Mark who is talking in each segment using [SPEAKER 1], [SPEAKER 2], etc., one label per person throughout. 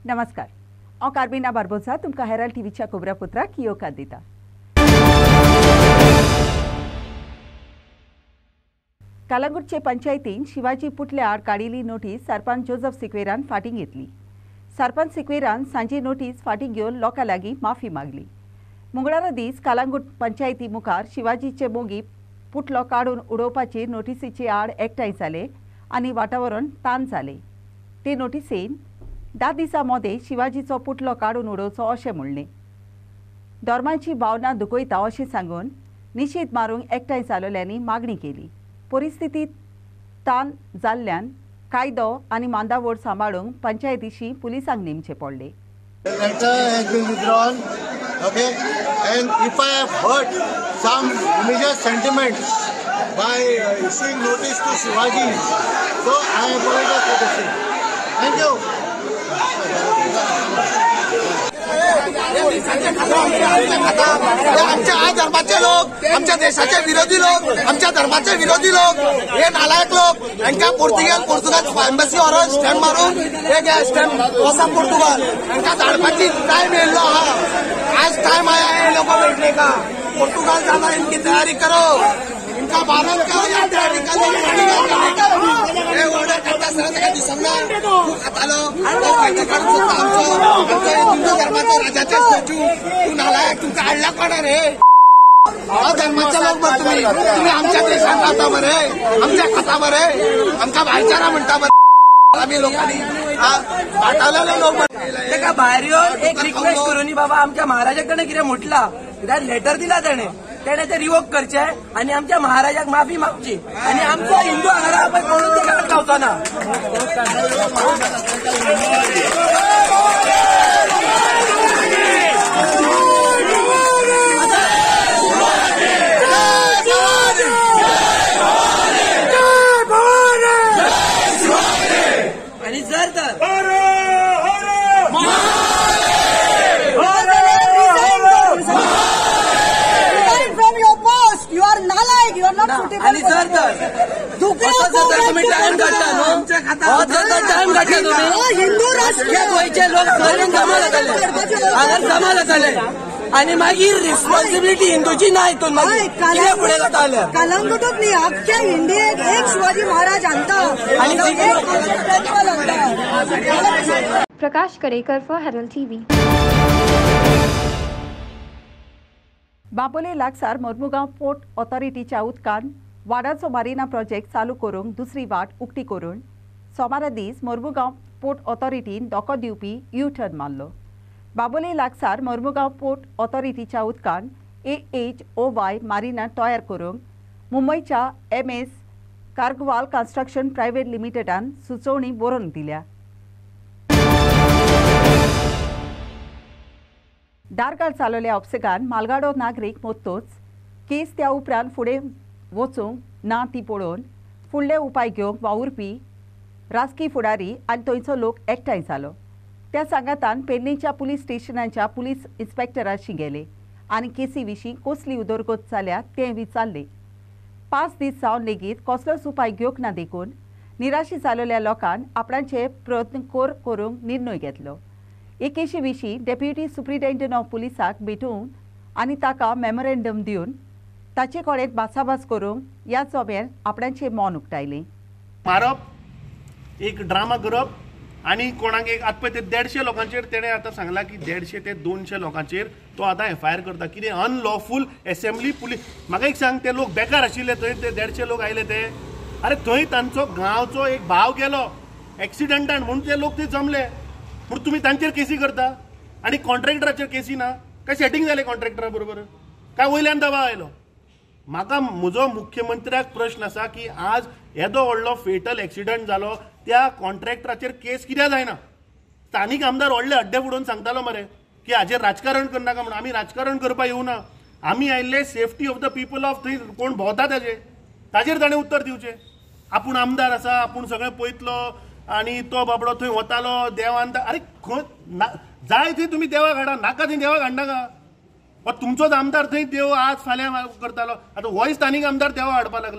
[SPEAKER 1] नमस्कार हांव कार्मिना बार्बोसा तुमकां हेराल्ड टीव्हीच्या खबरापत्राक येवकार दिता। कलंगूटचे पंचायतीन शिवाजी पुतल्या आड काडिल्ली नोटीस सरपंच जोसेफ सिक्वेरान फाटीं घेतली। सरपंच सिक्वेरान सांजे नोटीस फाटीं घेवन लोकां लागीं माफी मागली। मंगळारा दीस कलंगूट पंचायती मुखार शिवाजीचे मोगी पुतलो काडून उडोवपाचे नोटीसीचे आड एकठांय जाले आनी वातावरण ताण जालें। ते नोटीसेन 10 दिसां मदें शिवाजीचो पुतलो काडून उडोवचो अशें म्हणलें। धर्माची भावना दुखयता अशें सांगून निशेध मारूंक एकठांय जाल्ल्यांनी मागणी केली। परिस्थिती ताण जाल्ल्यान कायदो आनी मांदावळ सांबाळूंक पंचायतीशी पुलिसांक नेमचें पडलें।
[SPEAKER 2] Letter has been withdrawn, okay, and if I have hurt some religious sentiments by issuing notice to Shivaji, so I apologize for the same. Thank you. आमच्या धर्माचे लोक, आमच्या देशाचे विरोधी लोक, आमच्या धर्माचे विरोधी लोक, हे नालायक लोक यांच्या पोर्तुगाल एम्बसी व्हरून स्टॅम्प मारून एक स्टॅम्प वसा पोर्तुगाल यांच्या धाडपाची टाइम येयल्लो आहा। आज टाइम आया है लोग बैठने का। पोर्तुगाल जाना इनकी तैयारी करो, इनका पालन करो या तैयारी करो। हे ऑर्डर करता सगळ्या दिसंगा तू खातालो तो फायदा काढून सुद्धा आमच्या हिंदू धर्माच्या राजाचे स्टॅच्यू तू नालायक तुमका हाडला कोणा रे? धर्माचे लोक बरं तुम्ही आमच्या देशात राहता बरे, आमच्या खाता बरे, आमका भाईचारा म्हणता बरे। आम्ही लोकांनी वाटालेले लोक
[SPEAKER 3] तेका भायर येवन एक रिक्वेस्ट करून बाबा आमच्या महाराजाकडे कितें म्हटला कित्याक लेटर दिला तेणे ते रिवोक करचे आणि आमच्या महाराजाक माफी मागची आणि आमचो हिंदू हांगा पळय कोणूच तेका गावचो ना। आणि जर तर आणि जर तुम्ही टाइम काढता तुम्ही हिंदू राष्ट्रीय गोयचे लोक जमा जाताले आणि मागीर रिस्पॉन्सिबिलिटी हिंदूची ना हितून मागीर फुडें जाता
[SPEAKER 4] कलंगूटूक न्ही अख्ख्या इंडियेक एक शिवाजी महाराज हाडटा।
[SPEAKER 5] Prakash Karekar for Herald TV.
[SPEAKER 1] बांबोले लागसार मोर्मुगांव पोर्ट ऑथॉरिटीच्या उदकान वाडाचो मारिना प्रोजेक्ट चालू करूंक दुसरी वाट उक्ती करून सोमारा दीस मोर्मुगांव पोर्ट ऑथॉरिटीन धोको दिवपी यू टर्न मारलो। बांबोले लागसार मोर्मुगांव पोर्ट ऑथॉरिटीच्या उदकान AHOY मारिना तयार करूंक मुंबयच्या MS कार्गवाल कन्स्ट्रक्शन प्रायव्हेट लिमिटेडान सुचोवणी बरोवन दिल्या। दारगाळ चालवल्या अपसेगान मालगाडो नागरीक मोत्तोच केस त्या उपरांत फुडें वचूंक ना ती पळोवन फुडले उपाय घेवंक वावुरपी राजकी फुडारी आनी थंयचो लोक एकठांय जालो। त्या सांगातान पेडणेच्या पुलीस स्टेशनाच्या पुलीस इन्स्पेक्टराशी गेले आनी केसी विशीं कसली उदरगत जाल्या तें विचारले। 5 दीस जावन लेगीत कसलोच उपाय घेवंक ना देखून निराशी जाल्ल्या लोकांन आपणाचे प्रयत्न करूंक निर्णय घेतलो। हे केशी विशीं डेप्युटी सुप्रिटेंडंट ऑफ पुलिसाक भेटून आनी ताका मेमोरेंडम दिवन ताचे कडेन भासाभास करूंक ह्या चोब्यान आपणाचें मौन उक्तायलें।
[SPEAKER 6] मारप एक ड्रामा करप आनी कोणाक एक आतां पळय ते 150 लोकांचेर तेणें आतां सांगलां की 150 ते 200 लोकांचेर तो आतां FIR करता कितें अनलॉफूल एसेंब्ली पुलीस। म्हाका एक सांग ते लोक बेकार आशिल्ले थंय ते 150 लोक आयले ते अरे थंय तांचो गांवचो एक भाव गेलो एक्सिडंटान म्हणून ते लोक थंय जमले पूण तुमी तांचेर केसी करता आनी कॉन्ट्रॅक्टराचेर केसी ना काय सेटिंग जालें कॉन्ट्रॅक्टरा बरोबर काय वयल्यान दबाव आयलो। म्हाका म्हजो मुख्यमंत्र्याक प्रश्न आसा की आज येदो व्हडलो फेटल एक्सिडंट जालो त्या कॉन्ट्रॅक्टराचेर केस कित्याक जायना? स्थानीक आमदार व्हडले हड्डे फुडोवन सांगतालो मरे की हाचेर राजकारण करनाका म्हणून। आमी राजकारण करपाक येवना, आमी आयिल्ले safety of the people of थंय कोण भोंवता ताचेर ताणें उत्तर दिवचें। आपूण आमदार आसा, आपूण सगळें पळयतलो आनी तो बाबडो थंय वतालो देवान अरे जाय थंय तुमी देवाक हाडा, नाका थंय देवाक हाडनाका। तुमचोच आमदार थंय देव आज फाल्यां करतालो, आतां होय स्थानीक आमदार देवा हाडपाक लागला।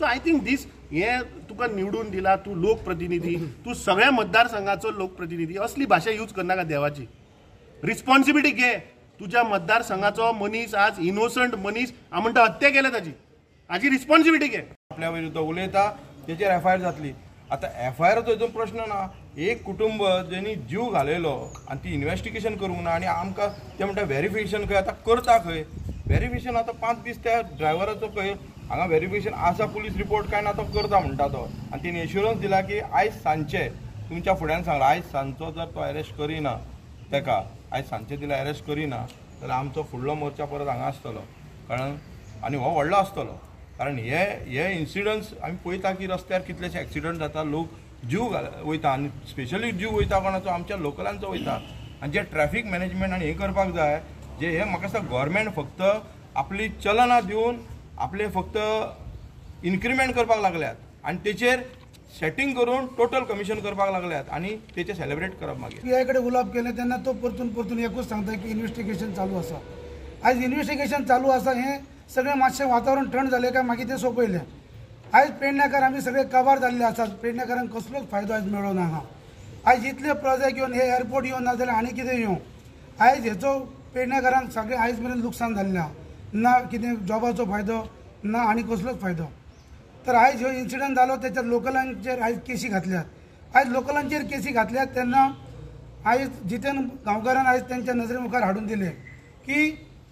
[SPEAKER 6] सो आय थिंक दीस हे तुका निवडून दिला, तू लोकप्रतिनिधी, तू सगळ्या मतदारसंघाचो लोकप्रतिनिधी, असली भाषा यूज करनाका देवाची. रिस्पॉन्सिबिलिटी घे. तुझ्या मतदारसंघाचो मनीस आज इनोसंट मनीस हांव म्हणटा हत्या केल्या हाजी रिस्पॉन्सिबिलिटी घे.
[SPEAKER 5] आपल्या विरुद्ध उलयता तेचेर एफआयआर जातली. आता एफआयआरचो हितून प्रश्न ना. एक कुटुंब ज्यांनी जीव घालयलो आनी ती इन्व्हेस्टिगेशन करूंक ना आनी आमकां ते म्हणटा व्हेरिफिकेशन खंय आतां करता खंय व्हेरिफिकेशन आतां 5 दीस त्या ड्रायव्हराचो खंय हांगा व्हेरिफिकेशन आसा पुलीस रिपोर्ट काय ना तो करता म्हणटा तो. आनी तिने एश्युरन्स दिला की आयज सांजचे तुमच्या फुड्यान सांगला आयज सांजचो जर तो अरेस्ट करिना तेका आयज सांजचे तिला अरेस्ट करिना जाल्यार आमचो फुडलो मोर्चा परत हांगा आसतलो. कारण आनी हो व्हडलो आसतलो. कारण हे इन्सिडंट्स आमी पळयता की रस्त्यार कितलेशे एक्सिडंट जाता, लोक जीव वयता आनी स्पेशली जीव वयता कोणाचो आमच्या लोकलांचो वयता. आनी जे ट्रॅफिक मॅनेजमेंट आनी हें करपाक जाय जे हे म्हाका दिसता गव्हर्मेंट फक्त आपली चलनां दिवन आपले फक्त इन्क्रिमेंट करपाक लागल्यात आनी तेचेर सेटिंग करून टोटल कमिशन करपाक लागल्यात आनी तेचे सेलिब्रेट करप. मागीर
[SPEAKER 7] पीआय कडेन उलोवप केलें तेन्ना तो परतून एकूच सांगता की इन्व्हेस्टिगेशन चालू आसा. आयज इन्व्हेस्टिगेशन चालू आसा हें सगळें मातशें वातावरण थंड जालें काय मागीर तें सोंपयलें. आयज पेडणेकार आमी सगळे काबार जाल्ले आसात. पेडणेकारांक कसलोच फायदो आयज मेळ्ळो ना. आयज इतले प्रोजेक्ट येवन हे एअरपोर्ट येवन ना जाल्यार आनी कितें येवं. आयज हेचो पेडणेकारांक सगळें आयज मेरेन लुकसाण जाल्लें आहा. ना कितें जॉबाचो फायदो ना आनी कसलोच फायदो. तर आयज ह्यो इन्सिडंट जालो तेच्या लोकलांचेर आयज केसी घातल्यात. आयज लोकलांचेर केसी घातल्यात तेन्ना आयज जितेन गांवकारान आयज तेंच्या नजरे मुखार हाडून दिले की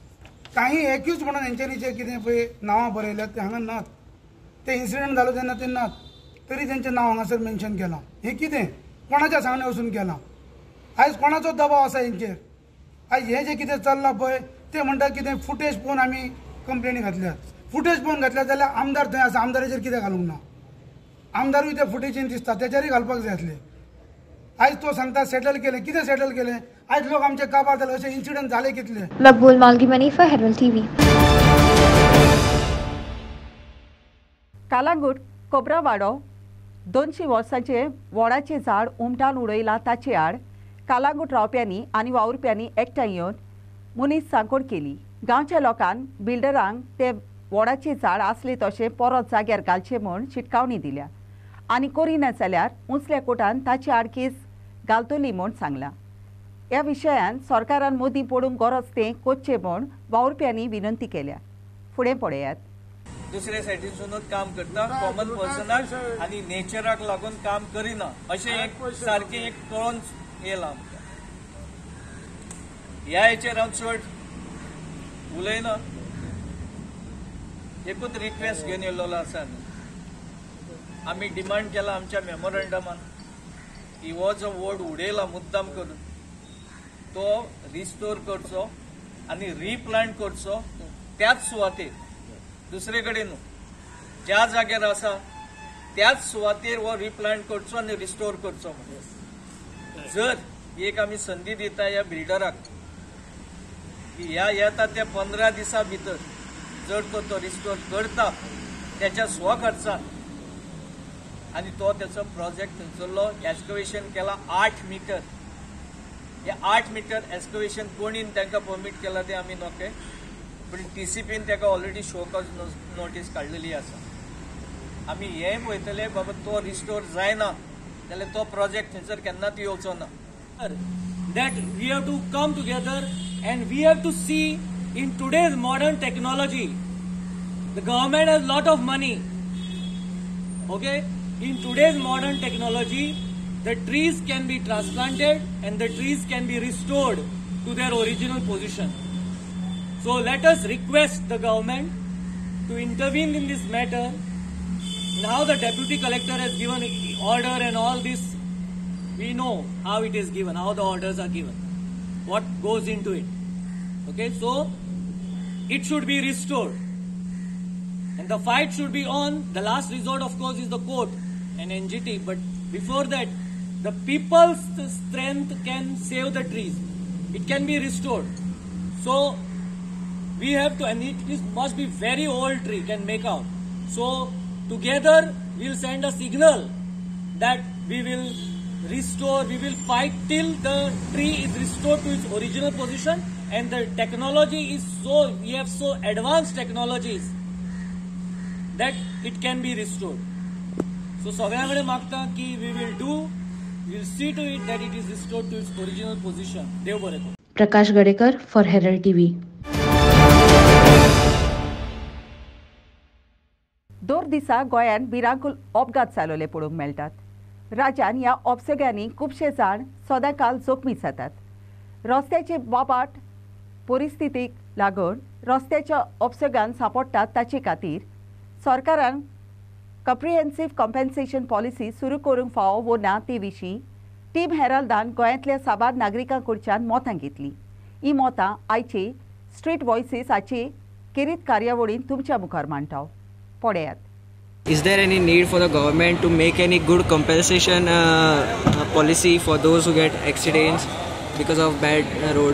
[SPEAKER 7] काही एक्यूज म्हणून हेंच्यांनी जे कितें पळय नांवां बरयल्यात ते हांगा नात. ते इन्सिडंट जालो तेन्ना ते नात तरी तेंचें नांव हांगासर मेन्शन केलां. हें कितें कोणाच्या सांगणे वचून केलां. आयज कोणाचो दबाव आसा हेंचेर. आयज हें जें कितें चल्लां पळय ते म्हणटा कितें फुटेज पळोवन आमी कंप्लेनी घातल्यात. फुटेज पळोवन घातल्यात जाल्यार आमदार थंय आसा आमदाराचेर कितें घालूंक ना. आमदारूय त्या फुटेजीन दिसता तेचेरय घालपाक जाय आसलें. आयज तो सांगता सेटल केलें. कितें सेटल केलें. आयज लोक आमचे काबार जाले. अशे इन्सिडंट जाले कितले.
[SPEAKER 8] Maqbool Malgimani for Herald TV.
[SPEAKER 1] Calangute Cobravaddo 200 वर्सांचे वडाचें झाड उमटान उडयलां ताचे आड कालांगूट रावप्यांनी आनी वावुरप्यांनी एकठांय येवन मनीस सांकोड केली. गांवच्या लोकांन बिल्डरांक ते वडाचें झाड आसले तशें परत जाग्यार घालचें म्हूण शिटकावणी दिल्या आनी करिना जाल्यार उंचल्या कोर्टान ताचे आड केस घालतली म्हूण सांगलां. ह्या विशयान सरकारान मोदी पडूंक गरज तें कोचचें म्हूण वावुरप्यांनी विनंती केल्या. फुडें पळयात.
[SPEAKER 9] दुसऱ्या सायडीसूनच काम करता कॉमन पर्सनाक आनी नेचराक लागून काम करिना अशें एक सारकें एक कळोन येयलां आमकां. ह्या हेचेर हांव चड उलयना. एकूच रिक्वेस्ट घेवन येयल्लो आसा. आमी डिमांड केला आमच्या मेमोरंडमान की हो जो वड उडयला मुद्दाम करून तो रिस्टोर करचो आनी रिप्लांट करचो त्याच सुवातेर. दुसरे कडेन ज्या जाग्यार आसा त्याच सुवातेर हो रिप्लांट करचो आनी रिस्टोर करचो. जर एक आमी संदी दिता ह्या बिल्डराक की ह्या येता त्या 15 दिसां भितर जर तो रिस्टोर करता त्याच्या स्वखर्चान आनी तो त्याचो प्रोजेक्ट थंयसरलो एक्सकवेशन केला 8 मीटर. हे 8 मीटर एक्सकवेशन कोणीन तांकां परमीट केला ते आमी नोके. पण TCPन ताका ऑलरेडी शो कॉज नोटीस काडलेली आसा. आमी हें पळयतले बाबा तो रिस्टोर जायना जाल्यार तो प्रोजेक्ट थंयसर केन्नाच येवचो ना.
[SPEAKER 10] That we have to come together and we have to see in today's modern technology, the government has lot of money. Okay, in today's modern technology, the trees can be transplanted and the trees can be restored to their original position. So let us request the government to intervene in this matter. Now the deputy collector has given order and all this. We know how it is given, how the orders are given, what goes into it. Okay, so it should be restored. And the fight should be on. The last resort, of course, is the court and NGT. But before that, the people's strength can save the trees. It can be restored. So we have to, and it must be very old tree, can make out. So together we'll send a signal that we will restore, we will fight till the tree is restored to its original position. And the technology is so, we have so advanced technologies that it can be restored. So सगळ्यांकडे मागता की we will see to it that it is restored to its original position. देव बरें करूं.
[SPEAKER 8] Prakash Gadekar for Herald TV.
[SPEAKER 1] दर दिसा गोंयांत भिरांकूळ अपघात जालोले पळोवंक मेळटात. राज्यान ह्या अपसग्यांनी खुबशे जाण सदांकाल जखमी जातात. रस्त्याचे बाबाट परिस्थितीक लागून रस्त्याच्या अपसगांत सांपडटात ताचे खातीर सरकारान कम्प्रिहेन्सीव कॉम्पेन्सेशन पॉलिसी सुरू करूंक फावो वो ना ते विशीं टीम हेराल्डान गोंयांतल्या साबार नागरिकां कडच्यान मतां घेतली. ही मतां आयचे स्ट्रीट व्हॉयसीस हाचे किरीत कार्यावळींत तुमच्या मुखार मांडटाव. पळयात.
[SPEAKER 11] Is there any need for the government to make any good compensation policy for those who get accidents because of bad road?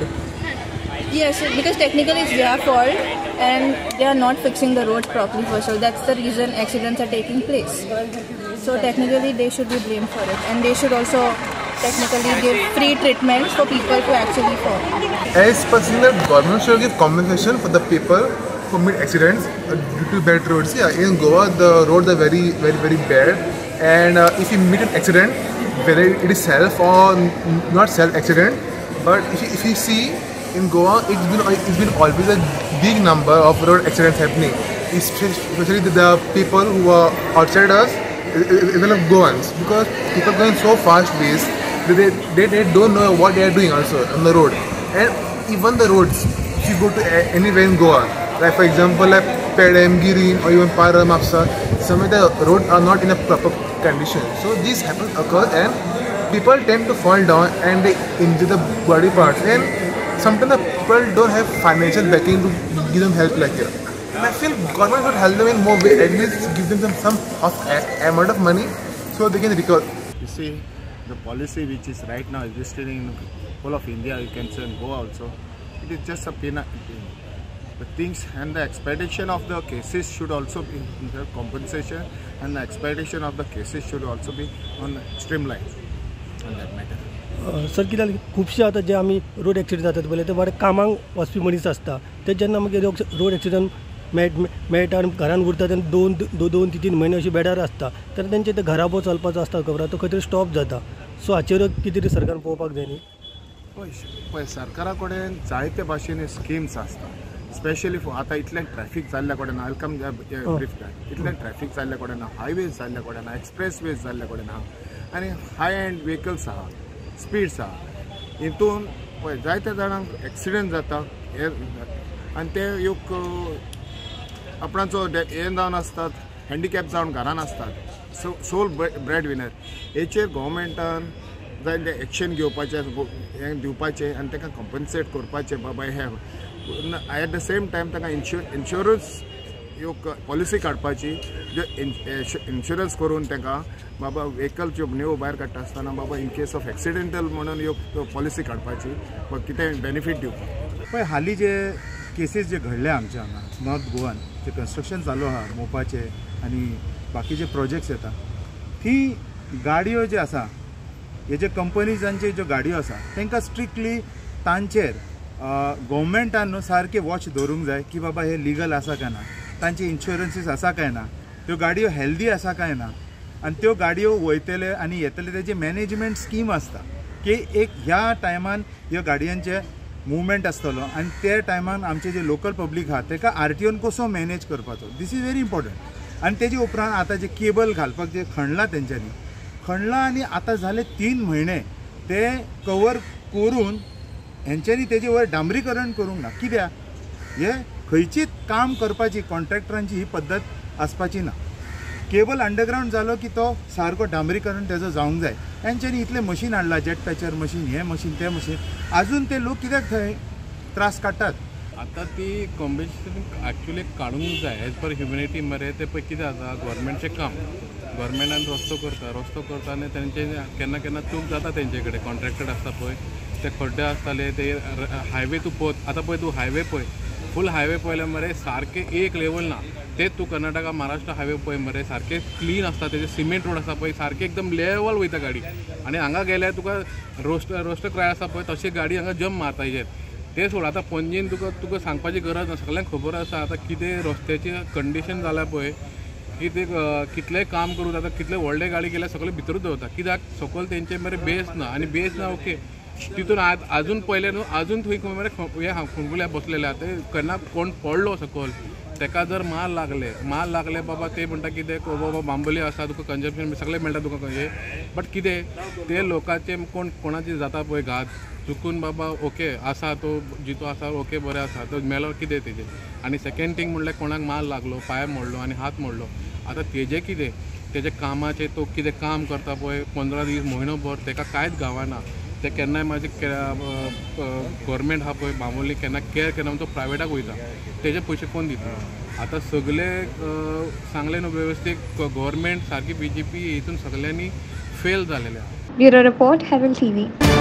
[SPEAKER 12] Yes, because technically it's their fault and they are not fixing the roads properly for sure. That's the reason accidents are taking place. So technically they should be blamed for it, and they should also technically give free treatments for people who actually fall.
[SPEAKER 13] As per the government should give compensation for the people who meet accidents due to bad roads. Yeah, in Goa the roads are very bad, and if you meet an accident, whether it is self or not self accident, but if you see in Goa, it's been always a big number of road accidents happening, especially the people who are outside us, even of Goans, because people going so fast ways they don't know what they are doing also on the road. And even the roads, if you go to anywhere in Goa, like for example like Pedem, Girim or even Param, Apsa, some of the roads are not in a proper condition. So these occur and people tend to fall down and they injure the body parts, and sometimes the people don't have financial backing to give them help like here. And I feel government should help them in more way, at least give them some amount of money so they can recover.
[SPEAKER 6] You see, the policy which is right now existing in whole of India, you can say in Goa also, it is just a peanut. The things and the expectation of the cases should also be the compensation, and the expectation of the cases should also be on streamlined on that matter.
[SPEAKER 14] Sir कित्याक खुबशे आतां जे आमी road accident जातात पळय ते बरे कामाक वचपी मनीस आसता ते जेन्ना मागीर रोड एक्सिडेंट मेळटा आनी घरान उरता तेन्ना दोन तीन म्हयने अशी बेडार आसता तेन्ना तेंचे ते घराबो चलपाचो आसता खबर तो खंय तरी स्टॉप जाता. सो हाचेर कितें तरी सरकारान पळोवपाक जाय न्ही.
[SPEAKER 6] पळय सरकारा कडेन जायते भाशेन स्किम्स आसता, स्पेशली आतां इतलें ट्रॅफिक जाल्ल्या कडेन वेलकम ब्रीफ इतलें ट्रॅफिक जाल्ल्या कडेन हायवेज जाल्ल्या कडेन एक्सप्रेस वेज जाल्ल्या कडेन आनी हाय एंड व्हेकल्स आहा, स्पीड्स आहा, हितून पळय जायत्या जाणांक एक्सिडेंट जाता आनी ते योग आपणाचो हें जावन आसतात, हँडिकॅप जावन घरान असतात, सोल ब्रेड विनर. हेचेर गव्हर्मेंटान जाय ते एक्शन घेवपाचें हें दिवपाचें आनी ताका कॉम्पन्सेट करपाचें. बाबा हे एट द सेम टायम ताका इन्शुरन्स ह्यो पॉलिसी काडपाची, ज्यो इन्शुरन्स करून ताका बाबा व्हेकल ज्यो न्यू भायर काडटा आसतना बाबा इन केस ऑफ एक्सिडेंटल म्हणून ह्यो पॉलिसी काडपाची, कितें बेनिफीट दिवपाक.
[SPEAKER 15] पळय हालीं जे केसीस जे घडले आमच्या हांगा नॉर्थ गोवान, जे कन्स्ट्रक्शन चालू आहा मोपाचे आनी बाकीचे प्रोजेक्ट्स येता, ती गाडयो जे आसा हे जे कंपनीजांचे ज्यो गाडयो आसा तांकां स्ट्रिक्टली तांचेर गव्हर्मेंटान न्हू सारके वॉच दवरूंक जाय की बाबा हे लिगल आसा काय ना, तांचे इन्शुरन्सीस आसा काय ना, त्यो गाडयो हेल्दी आसा काय ना, आनी त्यो गाडयो वयतले आनी येतले तेजे मॅनेजमेंट स्कीम आसता की एक ह्या टायमान ह्यो गाडयांचे मुवमेंट आसतलो आनी त्या टायमान आमचे जे लोकल पब्लीक आहा ताका आरटीओन कसो मॅनेज करपाचो. This is very important. आनी तेजे उपरांत आतां जे केबल घालपाक जे खणलां तेंच्यांनी खणलां आनी आतां झाले 3 म्हयने ते कवर करून हेंच्यांनी तेजे वयर डांबरीकरण करूंक ना. कित्याक हे खंयचीच काम करपाची कॉन्ट्रॅक्टरांची ही पद्दत आसपाची ना. केबल अंडरग्रावंड जालो की तो सारको डांबरीकरण तेजो जावंक जाय. हेंच्यांनी इतले मशीन हाडला, जेट पॅचर मशीन, हे मशीन ते मशीन, आजून ते लोक कित्याक थंय त्रास काडटात.
[SPEAKER 16] आतां ती कॉम्पेन्सेशन एक्चुअली काडूंक जाय एज पर ह्युमॅनिटी मरे. ते पळय कितें जाता, गव्हर्मेंटचें काम गव्हर्मेंटान रस्तो करता आनी तेंचे केन्ना केन्ना चूक जाता तेंचे कडेन. कॉन्ट्रॅक्टर आसता पळय ते खड्डे आसताले, ते हायवे तूं पळय आतां पळय तूं हायवे पळय, फूल हायवे पळयल्यार मरे सारके एक लेवल ना. तेच तूं कर्नाटका महाराष्ट्र हायवे पळय मरे सारके क्लीन आसता, तेजे सिमेंट रोड आसा पळय सारके एकदम लेवल वयता गाडी. आनी हांगा गेल्यार तुका रोस्ट क्राय आसा पळय तशी गाडी हांगा जम्प मारता हेजेर. ते सोड, आतां पणजेन तुका सांगपाची गरज ना, सगळ्यांक खबर आसा आतां कितें रस्त्याची कंडिशन जाल्या पळय. की ते कितलेंय काम करूं जाता, कितले व्हडले गाडी गेल्यार सगळे भितरूच दवरता. कित्याक सकयल तेंचे मरे बेस ना, आनी बेस ना ओके तितून आजून पयले न्हू आजून थंय मरे हे खुणकुल्या बसलेले आहा. ते केन्ना कोण पडलो सकयल तेका जर माल लागले बाबा ते म्हणटा कितें बाबा बांबोली आसा तुका कंजम्पशन सगळें मेळटा तुका हे. बट कितें ते लोकांचे कोणाची जाता पळय घात चुकून बाबा ओके आसा तो जितो आसा ओके बरें आसा तो मेलो कितें तेजें. आनी सेकंड थिंग म्हणल्यार कोणाक माल लागलो पांय मोडलो आनी हात मोडलो. आतां तेजें कितें तेजे कामाचें तो कितें काम करता पळय 15 दीस म्हयनोभर तेका कांयच गावना. ते केन्नाय म्हाजे गव्हर्मेंट आहा पळय बांबोली केन्ना केअर केन्ना तो प्रायवेटाक वयता तेजे पयशे कोण दिता. आतां सगळे सांगले न्हू वेवस्थीत गव्हर्मेंट सारकी BJP हितून सगळ्यांनी फेल जालेले आहा.
[SPEAKER 8] Bureau report Herald TV.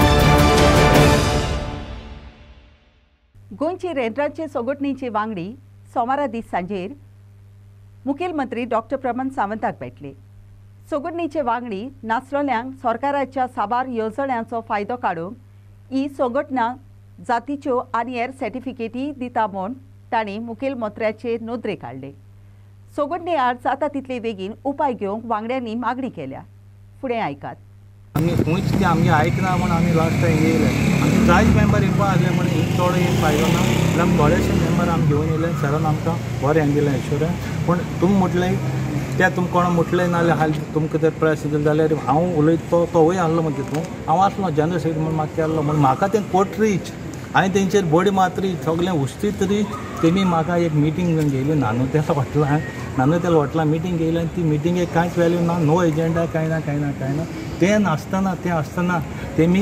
[SPEAKER 1] गोंयची रेंद्राचे संघटणेची वांगडी सोमारा दीस सांजेर मुखेलमंत्री डॉक्टर प्रमोद सावंताक भेटले. संघटणेचे वांगडी नासलोल्यांक सरकाराच्या साबार येवजण्यांचो फायदो काडूंक ही संघटना जातीच्यो आनी हेर सर्टिफिकेटी दिता म्हूण तांणी मुखेलमंत्र्याचे नोंदरेक हाडले. संघटने आड जाता तितले बेगीन उपाय घेवंक वांगड्यांनी मागणी केल्या. फुडें आयकात.
[SPEAKER 17] आमी खंयच ते आमगे आयकना म्हूण आमी लास्ट टायम येयले. आमी जायत मेंबर येवपा आसले म्हण चड एक फायदो ना जाल्यार आमी थोडेशे मेंबर आमी घेवन येयले. सरान आमकां बरें हें दिलें एश्युरन्स. पूण तुमी म्हटलें ते तुमकां कोणा म्हटलें नाल्यार तुमकां तर प्रेस दिलें जाल्यार हांव उलयता तोवूय आहलो म्हण तितून हांव आसलो जनरल सेक्रेटरी म्हूण म्हाका केल्लो म्हण म्हाका तें कोर्ट रीच हांवें तेंचेर बडी मात्री सगळें उस्तीत रीच तेमी म्हाका एक मिटींग घेयली नानोतेल हॉटेलां मिटींग घेयली आनी ती मिटींगेक कांयच वॅल्यू ना. नो एजेंडा कांय ना तें आसतना तेमी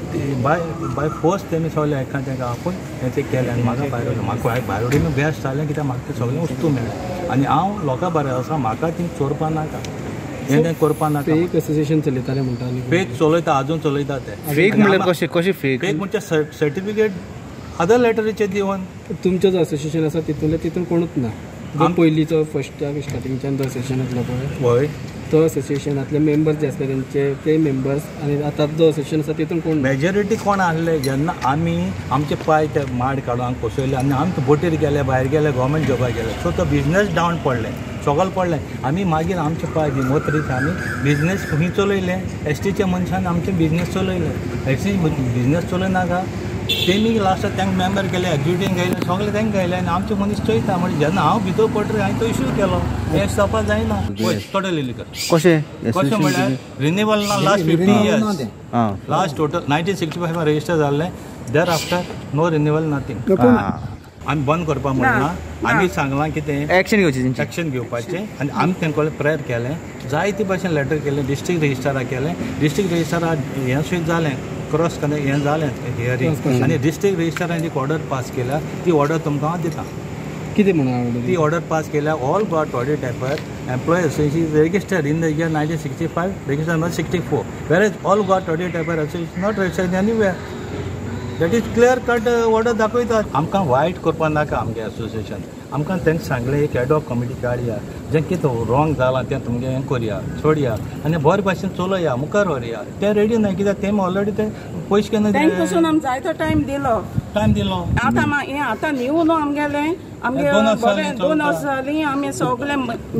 [SPEAKER 17] बाय फोर्स तेमी सगळें एकाचेका आपूण हें तें केलें आनी म्हाका म्हाका भायर उडोवन बेस्ट जालें कित्याक म्हाका तें सगळें वस्तू मेळ्ळें आनी हांव लोकां बरें आसा म्हाका ती चोरपा नाका हें तें करपा नाका.
[SPEAKER 18] फेक एसोसिएशन चलयताले म्हणटा
[SPEAKER 17] फेक चलयता आजून चलयता ते.
[SPEAKER 18] फेक म्हणल्यार कशें फेक
[SPEAKER 17] म्हणजे सर्टिफिकेट अदर लेटरीचे दिवन
[SPEAKER 18] तुमचें जो एसोसिएशन आसा तितून कोणूच ना. पयलींचो फर्स्ट स्टार्टिंगच्यान जो एसोसिएशन आसलो पळय तो एसोसिएशनांतले मेंबर्स जे आसले ते मेंबर्स आनी आतां जो एसोसिएशन आसा तितून कोण
[SPEAKER 17] मेजॉरिटी कोण आहले जेन्ना आमी आमचे पांय ते माड काडून हांगा कोसयले आनी आमी बोटीर गेले भायर गेले गव्हर्मेंट जॉबाक गेले सो तो बिजनस डावन पडले सगळें पडलें. आमी मागीर आमचे पांय मोतरीत आमी बिजनस खंय चलयले एसटीच्या मनशान आमचे बिजनस चलयले. एसटी बिजनस चलयनाका तेमी लास्टाक तांकां मेंबर केले एक्झिक्युटीव गेले सगळे तांकां गेले आनी आमचे मनीस चोयता म्हणजे जेन्ना हांव भितर पडटरी हांवें तो इश्यू केलो हें जावपा जायना. टोटल इलिगल कशें म्हणल्यार रिन्युअल ना last 50 years last total 1965 register जाल्लें there after no renewal nothing. आमी बंद करपा म्हणना आमी सांगलां कितें एक्शन घेवपाचें आनी आमी तेंका प्रेयर केलें जायते भाशेन लेटर केलें डिस्ट्रिक्ट रजिस्ट्राराक केलें. डिस्ट्रिक्ट रजिस्ट्राराक हें सुद्दां जालें क्रॉस कनेक्ट हें जालें हियरिंग आनी डिस्ट्रिक्ट रजिस्ट्रारान एक ऑर्डर पास केल्या ती ऑर्डर तुमकां हांव दिता.
[SPEAKER 18] कितें म्हणून
[SPEAKER 17] ती ऑर्डर पास केल्या all got audit typer employ association registered in the year 1965 registered number 64 whereas all got audit typer association not registered anywhere. That is clear cut order दाखयता. आमकां वायट करपा नाका आमगे एसोसिएशन. आमकां तेंका सांगलें एक हेड ऑफ कमिटी काडया जें कितें रॉंग जालां तें तुमगे हें करया सोडया आनी बरे भाशेन चलया मुखार व्हरया. ते रेडी ना कित्याक तेमी ऑलरेडी ते पयशे केन्ना
[SPEAKER 19] पासून आमी जायतो टायम दिलो आतां न्यू न्हू आमगेलें आमगे 2 वर्स जालीं आमी सगळे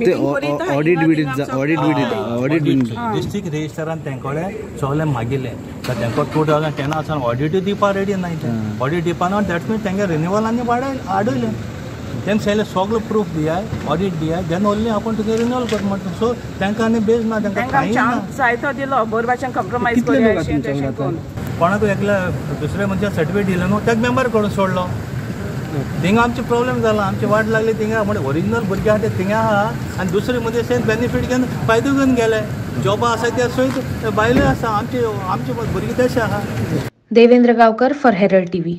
[SPEAKER 17] डिस्ट्रिक्ट रजिस्ट्रारान तेंकोडे सगळें मागिल्लें तेंको 2010 ऑडिट दिवपा रेडी ना ऑडिट दिवपाना दॅट मीन तेंगे रिन्युअल आनी हाडयलें. तेम सांगलें सगळें प्रूफ दियाय ऑडिट दियाय देन ओन्ली आपूण तुका रिन्युअल कर म्हणटा. सो तेंकां आनी बेज ना तेंकां
[SPEAKER 19] जायतो दिलो बरे भाशेन कंप्रोमायज
[SPEAKER 17] कोणाक एकल्या दुसऱ्या मनशाक सर्टिफिकेट दिलें न्हू तेका मेंबर करून सोडलो. थिंगा आमचे प्रॉब्लेम जाला आमची वाट लागली थिंगा म्हणजे ओरिजिनल भुरगे आहा ते थिंगा आहा आनी दुसरे मदीं बेनिफीट घेवन फायदो घेवन गेले. जॉबा आसा ते सयत बायले आसा आमचे भुरगे तशे आहा.
[SPEAKER 8] Devendra Gaonkar for Herald TV.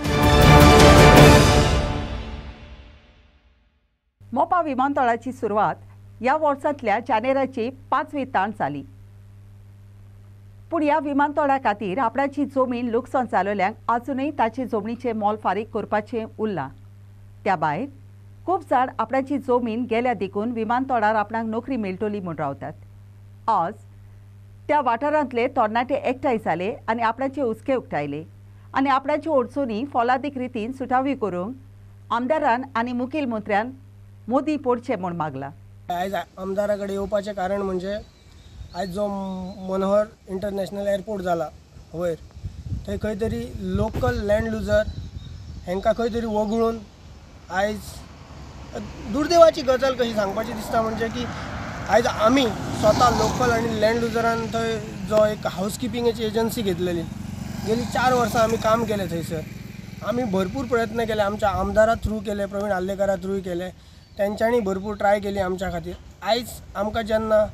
[SPEAKER 1] Mopa विमानतळाची सुरवात ह्या वर्सांतल्या जानेराची 5वी ताण जाली. पूण ह्या विमानतळा खातीर आपणाची जमीन लुकसाण जालोल्यांक आजुनूय ताचे जमनीचें मोल फारीक करपाचें उरलां. त्या भायर खूब जाण आपणाची जमीन गेल्या देखून विमानतळार आपणाक नोकरी मेळटली म्हूण रावतात. आज त्या वाठारांतले तरणाटे एकठांय जाले आनी आपणाचे हुस्के उक्तायले आनी आपणाच्यो अडचणी फॉलादीक रितीन सुटावी करूंक आमदारान आनी मुखेलमंत्र्यान मोदी पडचे म्हूण मागला.
[SPEAKER 20] आयज आमदारा कडेन येवपाचें कारण म्हणजे आयज जो मनोहर इंटरनॅशनल एअरपोर्ट जाला वयर थंय खंय तरी लोकल लँड लुजर हांकां खंय तरी वगळून आयज दुर्दैवाची गजाल कशी सांगपाची दिसता म्हणजे की आयज आमी स्वता लोकल आनी लँड लुजरान थंय जो एक हावजकिपिंगेची एजन्सी घेतलेली गेली 4 वर्सां आमी काम केलें थंयसर. आमी भरपूर प्रयत्न केले, आमच्या आमदारा थ्रू केले, प्रवीण आल्लेकरा थ्रू केले, तेंच्यांनी भरपूर ट्राय केली आमच्या खातीर. आयज आमकां जेन्ना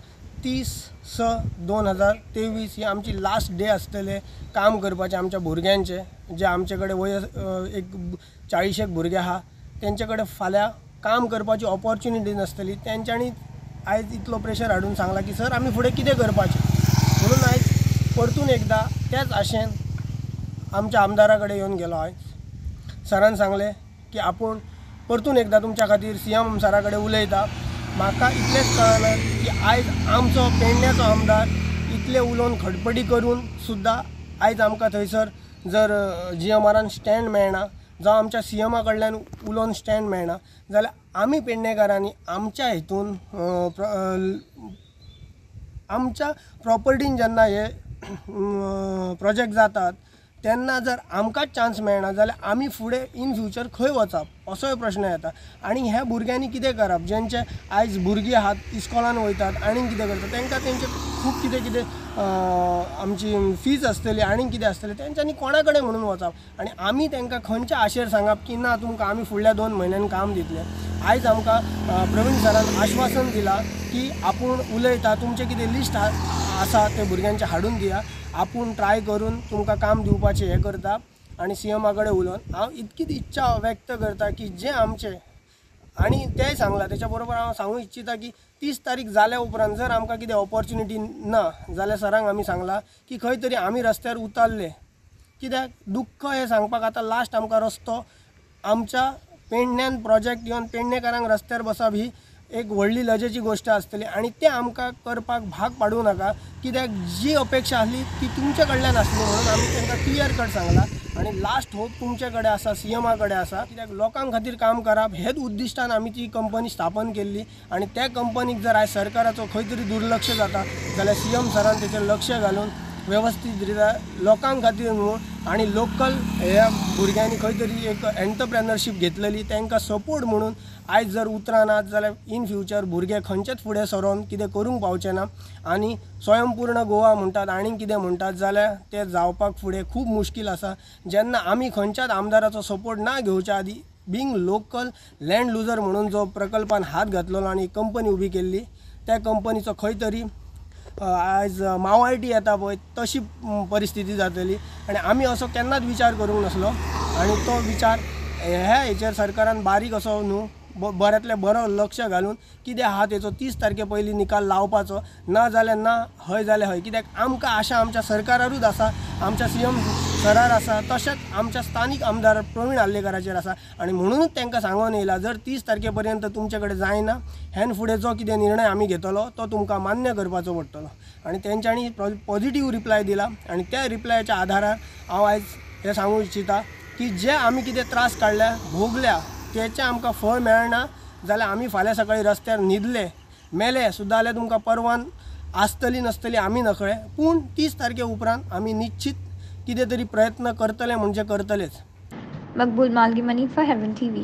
[SPEAKER 20] 30/6/2023 ही आमची लास्ट डे आसतले काम करपाचें आमच्या भुरग्यांचे, जे आमचे कडेन वय एक 40 भुरगे आहा तेंचे कडेन फाल्यां काम करपाची ऑपॉर्च्युनिटी नासतली. तेंच्यांनी आयज इतलो प्रेशर हाडून सांगला की सर आमी फुडें कितें करपाचें. म्हणून आयज परतून एकदा तेच आशेन आमच्या आमदारा कडेन येवन गेलो. आयज सरान सांगलें की आपूण परतून एकदा तुमच्या खातीर CM सरा कडेन उलयता. म्हाका इतलेंच कळना की आयज आमचो पेडण्याचो आमदार इतले उलोवन खडपटी करून सुद्दां आयज आमकां थंयसर जर GMRान स्टँड मेळना जावं आमच्या CMा कडल्यान उलोवन स्टँड मेळना जाल्यार आमी पेडणेकारांनी आमच्या हितून आमच्या प्रॉपर्टीन जेन्ना हे प्रोजेक्ट जातात तेन्ना जर आमकांच चान्स मेळना जाल्यार आमी फुडें इन फ्युचर खंय वचप असोय प्रश्न येता. आनी ह्या भुरग्यांनी कितें करप जेंचे आयज भुरगीं आहात इस्कॉलान वयतात आनी कितें करतात तांकां तेंचे खूब कितें कितें आमची फीज आसतली आनी कितें आसतलें तेंच्यांनी कोणा कडेन म्हणून वचप. आनी आमी तांकां खंयच्या आशेर सांगप की ना तुमकां आमी फुडल्या 2 म्हयन्यांनी काम दितले. आयज आमकां प्रवीण सरान आश्वासन दिलां की आपूण उलयता, तुमचें कितें लिस्ट आसा ते भुरग्यांचे हाडून दिया, आपूण ट्राय करून तुमकां काम दिवपाचें हें करता. आनी CMा कडेन उलोवन हांव इतकीच इच्छा व्यक्त करता की जे आमचे आनी तेंय सांगलां तेच्या बरोबर हांव सांगूं इच्छिता की 30 तारीख जाल्या उपरांत जर आमकां कितें ऑपॉर्च्युनिटी ना जाल्यार सरांक आमी सांगलां की खंय तरी आमी रस्त्यार उतारले. कित्याक दुख्ख हें सांगपाक आतां लास्ट आमकां रस्तो आमच्या पेडण्यान प्रोजेक्ट येवन पेडणेकारांक रस्त्यार बसप ही एक व्हडली लजेची गोष्ट आसतली आनी तें आमकां करपाक भाग पाडूं नाका. कित्याक जी अपेक्षा आसली ती तुमचे कडल्यान आसली म्हणून आमी तांकां क्लियर कट सांगलां. आनी लास्ट होप तुमचे कडेन आसा, CMा कडेन आसा. कित्याक लोकां खातीर काम करप हेच उद्दिश्टान आमी ती कंपनी स्थापन केल्ली. आनी त्या कंपनीक जर आयज सरकाराचो खंय तरी दुर्लक्ष जाता जाल्यार CM सरान तेचेर लक्ष घालून वेवस्थीत रित्या लोकां खातीर म्हणून आनी लोकल ह्या भुरग्यांनी खंय तरी एक एंटरप्रेनरशीप घेतलेली तांकां सपोर्ट म्हणून आयज जर उतरां नात जाल्यार इन फ्युचर भुरगे खंयचेच फुडें सरोन कितें करूंक पावचे ना. आनी स्वयंपूर्ण गोवा म्हणटात आनी कितें म्हणटात जाल्यार ते जावपाक फुडें खूब मुश्कील आसा. जेन्ना आमी खंयच्याच आमदाराचो सपोर्ट ना घेवच्या आदी बींग लोकल लँड लुजर म्हणून जो प्रकल्पान हात घातलेलो आनी कंपनी उबी केल्ली त्या कंपनीचो खंय तरी आयज मावाळटी येता पळय तशी परिस्थिती जातली. आनी आमी असो केन्नाच विचार करूंक नासलो आनी तो विचार ह्या हेचेर सरकारान बारीक असो न्हू बऱ्यांतलें बरो लक्ष घालून कितें आहा तेचो 30 तारखे पयलीं निकाल लावपाचो. ना जाल्यार ना, हय जाल्यार हय. कित्याक आमकां आशा आमच्या सरकारारूच आसा, आमच्या CM सरार आसा, तशेंच आमच्या स्थानीक आमदार प्रवीण आल्लेकराचेर आसा. आनी म्हणूनच तांकां सांगून येयला जर 30 तारखे पर्यंत तुमचे कडेन जायना हेन फुडें जो कितें निर्णय आमी घेतलो तो तुमकां मान्य करपाचो पडटलो. आनी तेंच्यांनी पॉझिटीव रिप्लाय दिला. आनी त्या रिप्लायाच्या आधारार हांव आयज हें सांगूंक इच्छिता की जे आमी कितें त्रास काडल्या भोगल्या तेचें आमकां फळ मेळना जाल्यार आमी फाल्यां सकाळीं रस्त्यार न्हिदले मेले सुद्दां जाल्यार तुमकां परवान आसतली नसतली आमी नकळे. पूण 30 तारखे उपरांत आमी निश्चित कितें तरी प्रयत्न करतले म्हणजे करतलेच.
[SPEAKER 8] मकबूल मालगीमनी फॉर हेवन TV.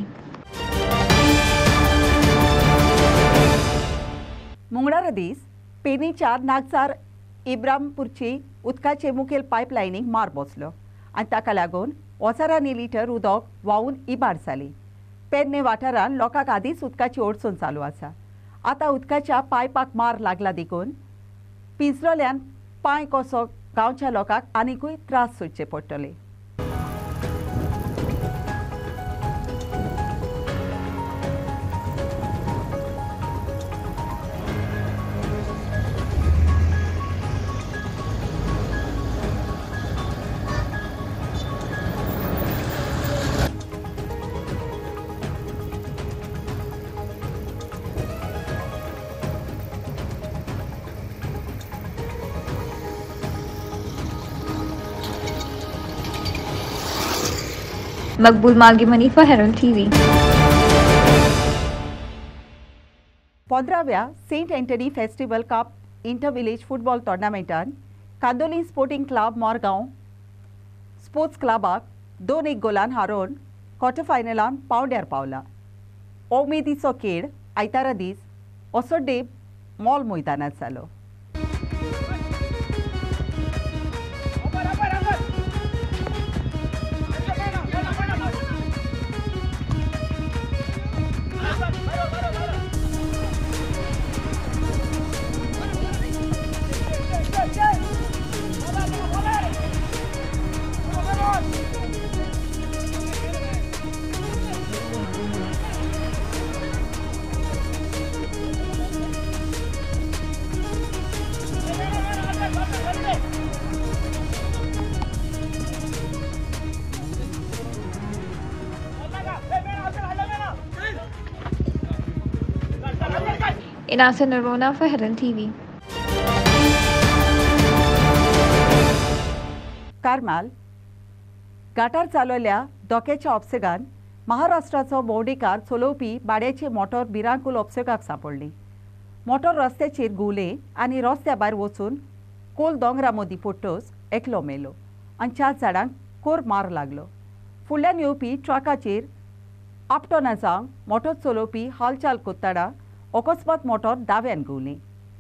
[SPEAKER 1] मंगळारा दीस पेडणेच्या नागसार इब्रामपूरची उदकाचे मुखेल पायपलायनीक मार बसलो आनी ताका लागून ओसारांनी लिटर उदक व्हांवून इबाड जाली. पेडणे वाठारांत लोकांक आदींच उदकाची अडचण चालू आसा. आतां उदकाच्या पायपाक मार लागला देखून पिंजरोल्यान पांय कसो गांवच्या लोकांक आनिकूय त्रास सोंसचे पडटले.
[SPEAKER 8] Maqbool Malgimani for Herald TV.
[SPEAKER 1] 15व्या Saint Antony festival cup inter village football टोर्नामेंटान Candolim sporting club Morgaon sports क्लबाक 2-1 गोलान हारोवन क्वार्टर फायनलान पावंड्यार पावला. उमेदीचो खेळ आयतारा दीस ओसोड्डे मॉल मैदानात जालो.
[SPEAKER 8] Inasa Narona for Herald TV.
[SPEAKER 1] कारमाल घाटार चालवल्या धोक्याच्या अपसेगान महाराष्ट्राचो भोंवडेकार चलोवपी बाड्याची मोटार भिरांकूल अपसेगाक सांपडली. मोटार रस्त्याचेर घुंवले आनी रस्त्या भायर वचून कोल दोंगरा मदीं पडटच एकलो मेलो आनी 4 जाणांक कोर मार लागलो. फुडल्यान येवपी ट्रकाचेर आपटोना जावन मोटार चलोवपी हालचाल कोत्ताना अकस्मात मोटार दाव्यान घुंवली.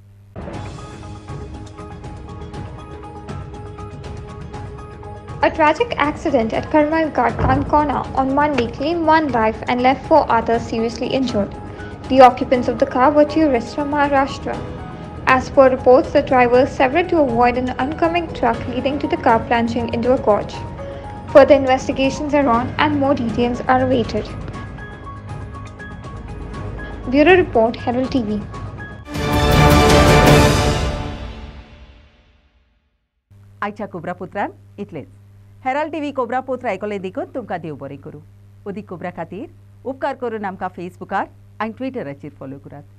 [SPEAKER 8] A tragic accident at Karmal Ghat Kankona on Monday claimed 1 life and left 4 others seriously injured. The occupants of the car were tourists from Maharashtra. As per reports, the driver severed to avoid an oncoming truck, leading to the car plunging into a gorge. Further investigations are on and more details are awaited. Bureau Report, Herald TV.
[SPEAKER 1] आयच्या कोब्रापुत्रान इतलेच. Herald TV कोब्रापुत्र आयकले देखून तुमकां देव बरें करूं. उदीक cobra खातीर उपकार करून आमकां फेसबुकार आनी ट्विटराचेर फॉलो करात.